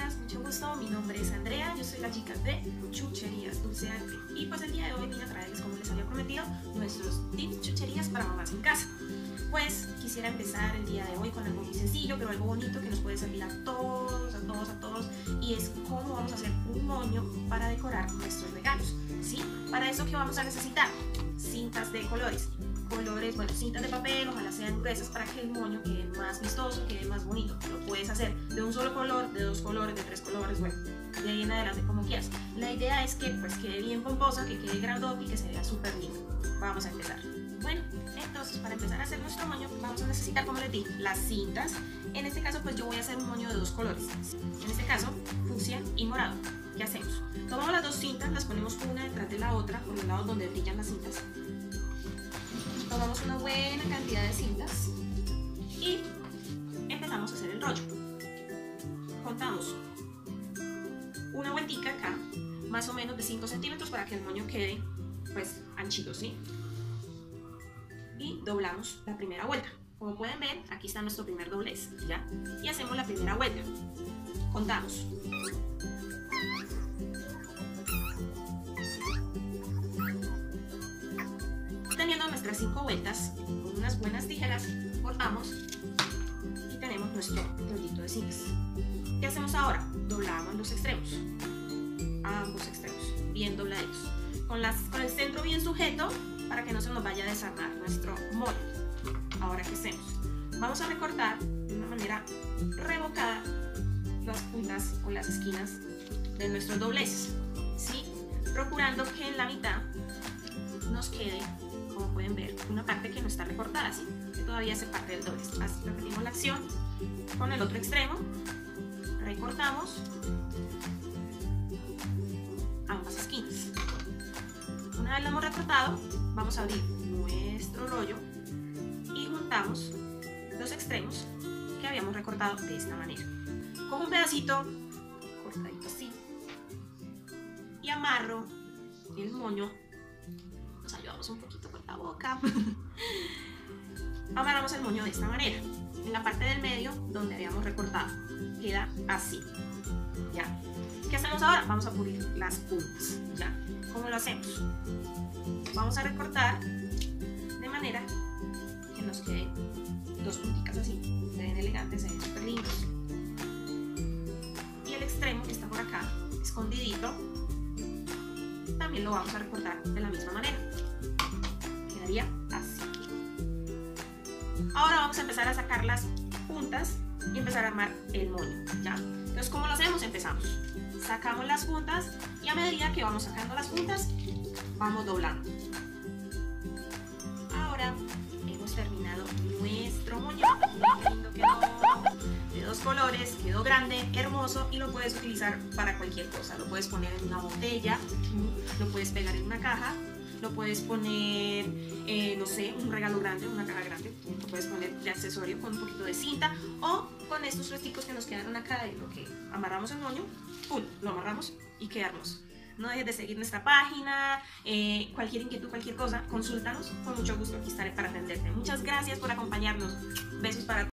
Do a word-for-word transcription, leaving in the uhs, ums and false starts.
días, mucho gusto, mi nombre es Andrea, yo soy la chica de Chucherías Dulce Arte y pues el día de hoy vine a traerles, como les había prometido, nuestros tips chucherías para mamás en casa. Pues quisiera empezar el día de hoy con algo muy sencillo, pero algo bonito que nos puede servir a todos, a todos, a todos, y es cómo vamos a hacer un moño para decorar nuestros regalos, ¿sí? Para eso, ¿qué vamos a necesitar? Cintas de colores. colores, bueno, cintas de papel, ojalá sean gruesas para que el moño quede más vistoso, quede más bonito. Lo puedes hacer de un solo color, de dos colores, de tres colores, bueno, de ahí en adelante como quieras. La idea es que pues quede bien pomposa, que quede grandote y que se vea súper lindo. Vamos a empezar. Bueno, entonces para empezar a hacer nuestro moño vamos a necesitar, como les dije, las cintas. En este caso pues yo voy a hacer un moño de dos colores. En este caso, fucsia y morado. ¿Qué hacemos? Tomamos las dos cintas, las ponemos una detrás de la otra, por los lados donde brillan las cintas. Tomamos una buena cantidad de cintas y empezamos a hacer el rollo. Contamos una vueltica acá, más o menos de cinco centímetros para que el moño quede pues anchito, ¿sí? Y doblamos la primera vuelta. Como pueden ver, aquí está nuestro primer doblez, ¿ya? Y hacemos la primera vuelta. Contamos. Teniendo nuestras cinco vueltas, con unas buenas tijeras, cortamos y tenemos nuestro rollito de cintas. ¿Qué hacemos ahora? Doblamos los extremos, ambos extremos, bien dobladitos, con, las, con el centro bien sujeto para que no se nos vaya a desarmar nuestro moño. Ahora, ¿qué hacemos? Vamos a recortar de una manera revocada las puntas o las esquinas de nuestros dobleces, ¿sí? Procurando que en la mitad nos quede, como pueden ver, una parte que no está recortada, ¿sí? Que todavía hace parte del doblez. Así repetimos la acción con el otro extremo, recortamos ambas esquinas. Una vez lo hemos recortado, vamos a abrir nuestro rollo y juntamos los extremos que habíamos recortado de esta manera. Cojo un pedacito cortadito así y amarro el moño. Nos ayudamos un poquito con la boca. Amarramos el moño de esta manera. En la parte del medio donde habíamos recortado. Queda así. ¿Ya? ¿Qué hacemos ahora? Vamos a pulir las puntas. ¿Ya? ¿Cómo lo hacemos? Vamos a recortar de manera que nos queden dos punticas así. Se ven elegantes, se ven súper lindos. Y el extremo que está por acá, escondidito, también lo vamos a recortar de la misma manera. Quedaría así. Ahora vamos a empezar a sacar las puntas y empezar a armar el moño, ¿ya? Entonces, ¿cómo lo hacemos? Empezamos. Sacamos las puntas y a medida que vamos sacando las puntas, vamos doblando. Ahora hemos terminado nuestro moño. Qué lindo quedó. De dos colores, quedó grande, hermoso y lo puedes utilizar para cualquier cosa. Lo puedes poner en una botella, lo puedes pegar en una caja, lo puedes poner, eh, no sé, un regalo grande, una caja grande, lo puedes poner de accesorio con un poquito de cinta o con estos resticos que nos quedaron acá de lo que amarramos el moño, ¡pum!, lo amarramos y queda hermoso. No dejes de seguir nuestra página, eh, cualquier inquietud, cualquier cosa, consúltanos, con mucho gusto aquí estaré para atenderte. Muchas gracias por acompañarnos, besos para todos.